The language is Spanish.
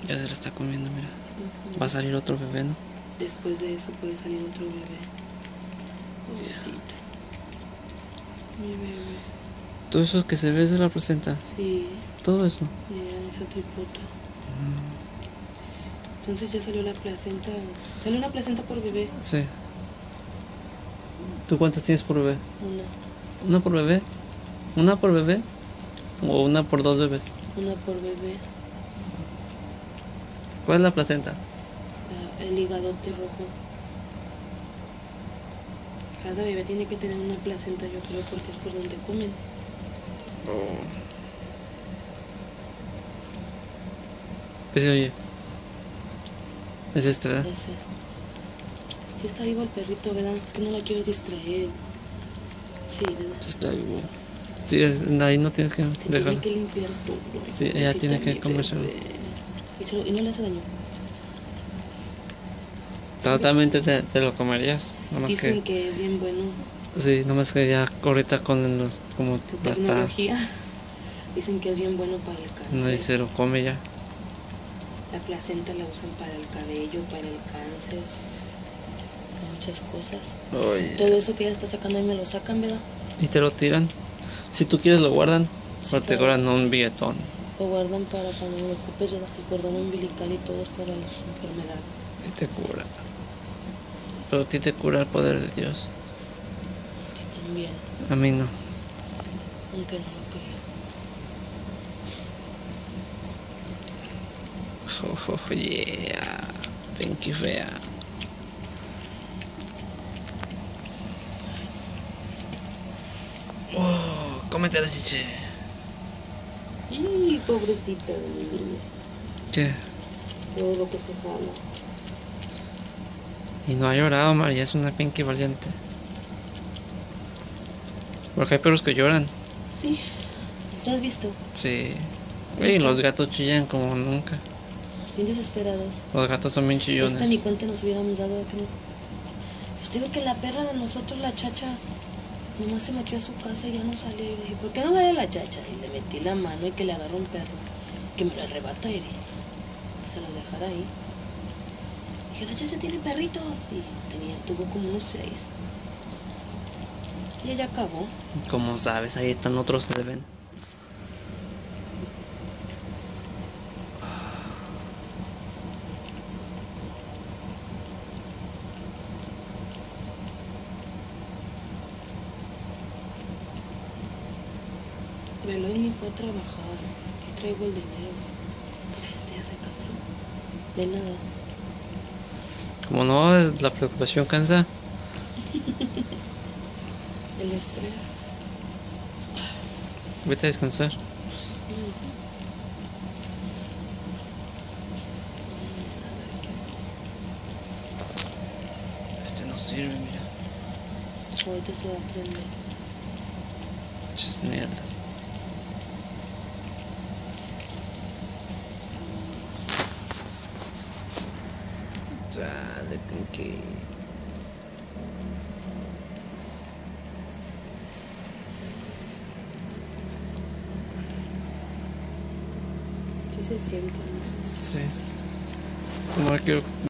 Ya se la está comiendo, mira. Ujú. Va a salir otro bebé, ¿no? Después de eso puede salir otro bebé. Pobrecito. Mi bebé. Todo eso que se ve es de la placenta. Sí. Todo eso. Mira esa tripota. Entonces ya salió la placenta. Salió una placenta por bebé. Sí. ¿Tú cuántas tienes por bebé? Una. ¿Una por bebé? ¿Una por bebé? ¿O una por dos bebés? Una por bebé. ¿Cuál es la placenta? El higadote rojo. Cada bebé tiene que tener una placenta, yo creo, porque es por donde comen. Pues oye. Es esta, ¿verdad? Ese. Sí está vivo el perrito, ¿verdad? Es que no la quiero distraer. Sí, ¿verdad? Está vivo. Sí, ahí no tienes que Se dejarlo. tiene que limpiar todo. Sí, ella tiene que comérselo. Y no le hace daño. Totalmente te lo comerías. Nomás Dicen que es bien bueno. Sí, nomás que ya ahorita con los como Tu ya está, tecnología. Dicen que es bien bueno para el cáncer. no se lo come ya. La placenta la usan para el cabello, para el cáncer, para muchas cosas. Oye. Todo eso que ella está sacando ahí me lo sacan, ¿verdad? Y te lo tiran. Si tú quieres lo guardan, Sí, pero te claro. cobran un billetón. Lo guardan para cuando lo ocupes, ¿verdad? El cordón umbilical y todo es para las enfermedades. Y te cura. Pero a ti te cura el poder de Dios. Y también, A mí no. aunque no lo creas. Oh, yeah. Pinky fea. Oh, cómete la chiche. ¡Y pobrecita de mi niña! ¿Qué? Todo lo que se jala. Y no ha llorado, María, es una Pinky valiente. Porque hay perros que lloran. Sí. ¿Tú has visto? Sí. Y los gatos chillan como nunca. Bien desesperados. Los gatos son bien chillones. Esta ni cuenta nos hubiéramos dado. Que no... Pues digo que la perra de nosotros, la Chacha, nomás se metió a su casa y ya no salió. Y dije, ¿por qué no sale la Chacha? Y le metí la mano y que le agarró un perro. Que me lo arrebata y que se lo dejara ahí. Dije, la Chacha tiene perritos. Y tuvo como unos 6. Y ella acabó. Como sabes, ahí están otros que se ven. Veloy ni fue a trabajar. Yo traigo el dinero. Ya se cansó. De nada. Como no, la preocupación cansa. El estrés. Vete a descansar. Este no sirve, mira. Ahorita se va a prender. Muchas mierdas. Dale, Pinky. Sí se siente, ¿no? Sí. Como quiero